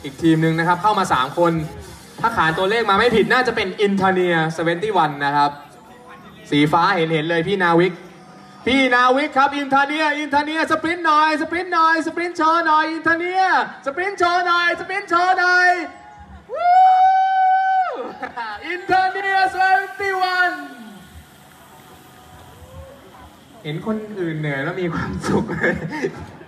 อีกทีมหนึ่งนะครับเข้ามา3คนถ้าขานตัวเลขมาไม่ผิดน่าจะเป็นอินเทเนีย71นะครับสีฟ้าเห็นเลยพี่นาวิกครับอินเทเนียสปรินต์หน่อยสปรินต์โชว์หน่อยอินเทเนียสปรินต์โชว์หน่อยอินเทเนีย71เห็นคนอื่นเหนื่อยแล้วมีความสุขเลย